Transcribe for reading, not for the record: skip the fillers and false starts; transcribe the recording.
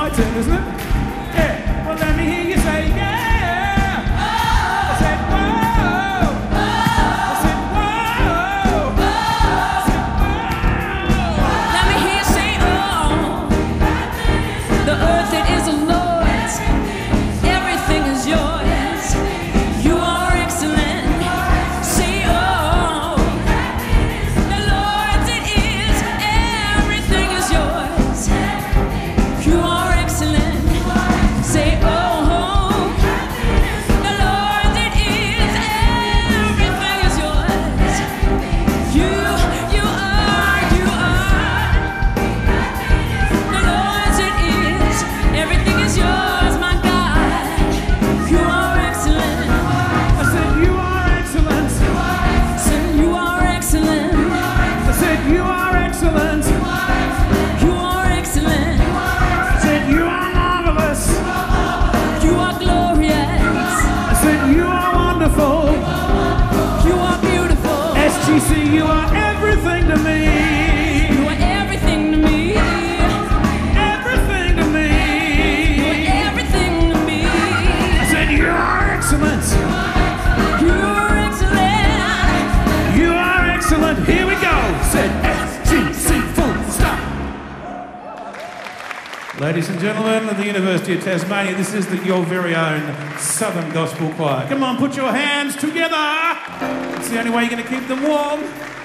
my turn, isn't it? Yeah. Well, let me hear you say yeah. I said whoa. I said whoa. I said whoa. Let me hear you say oh. The earth it is the Lord's. Everything is yours. You are excellent. Say oh. The Lord's it is. Everything is yours. You are excellent. Say oh. The Lord's it is. Everything is yours. You are. The Lord's it is. Everything is yours, my God. You are excellent. I said you are excellent. Say you are excellent. I said you are excellent. You are excellent. I said you are marvelous. You are glorious. I said you are wonderful. You are beautiful. SGC, you are everything to me. You are everything to me. Everything to me. You are everything to me. I said you are excellent. You are excellent. You are excellent. Here we go. Said SGC, full stop. Ladies and gentlemen of the University of Tasmania, this is your very own Southern Gospel Choir. Come on, put your hands together. It's the only way you're going to keep them warm.